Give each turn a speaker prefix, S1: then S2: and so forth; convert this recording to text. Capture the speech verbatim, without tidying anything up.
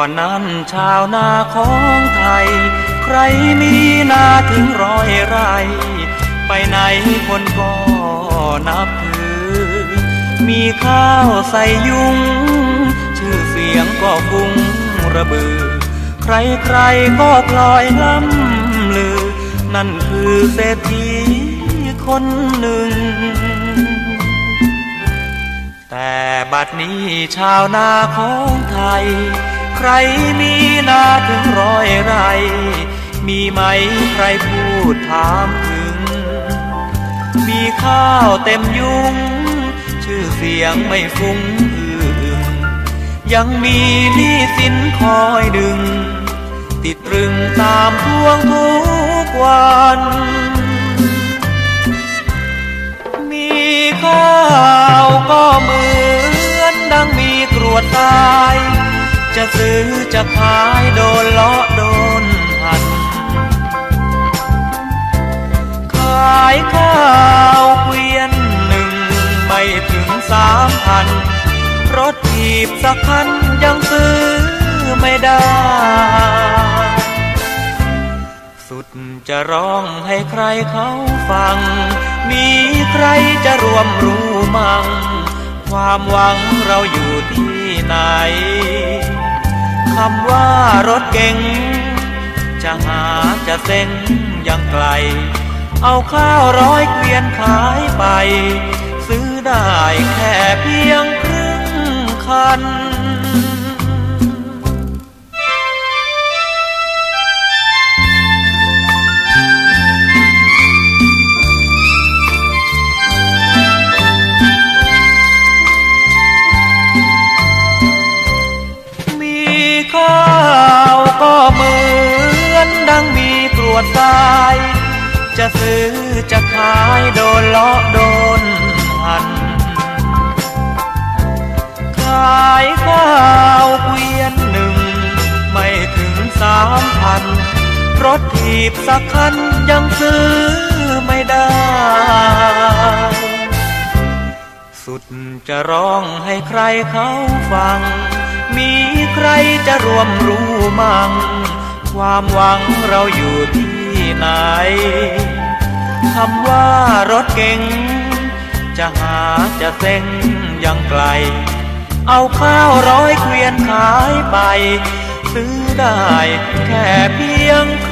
S1: อนนั้นชาวนาของไทยใครมีนาถึงร้อยไร่ไปไหนคนก็นับถือมีข้าวใส่ยุงชื่อเสียงก็ฟุ้งระบือใครใครก็พลอยล้ำลือนั่นคือเศรษฐีคนหนึ่งแต่บัดนี้ชาวนาของไทยใครมีนาถึงร้อยไร่มีไหมใครพูดถามถึงมีข้าวเต็มยุงชื่อเสียงไม่ฟุ้งอื้ออึงยังมีหนี้สินคอยดึงติดตรึงตามทวงทุกวันมีข้าวก็เหมือนดังมีกรวดตายจะซื้อจะขายโดนเลาะโดนหั่นขายข้าวเกวียนหนึ่งไม่ถึงสามพันรถถีบสักคันยังซื้อไม่ได้สุดจะร้องให้ใครเขาฟังมีใครจะรวมรู้มั่งความหวังเราอยู่ที่ไหนคำว่ารถเก๋งจะหาจะเส้นยังไกลเอาข้าวร้อยเกวียนขายไปซื้อได้แค่เพียงครึ่งคันข้าวก็เหมือนดังมีกรวดทรายจะซื้อจะขายโดนเลาะโดนหั่นขายข้าวเกวียนหนึ่งไม่ถึงสามพันรถถีบสักคันยังซื้อไม่ได้สุดจะร้องให้ใครเขาฟังมีใครจะรวมรู้มั่งความหวังเราอยู่ที่ไหนคำว่ารถเก๋งจะหาจะเส้นยังไกลเอาข้าวร้อยเกวียนขายไปซื้อได้แค่เพียง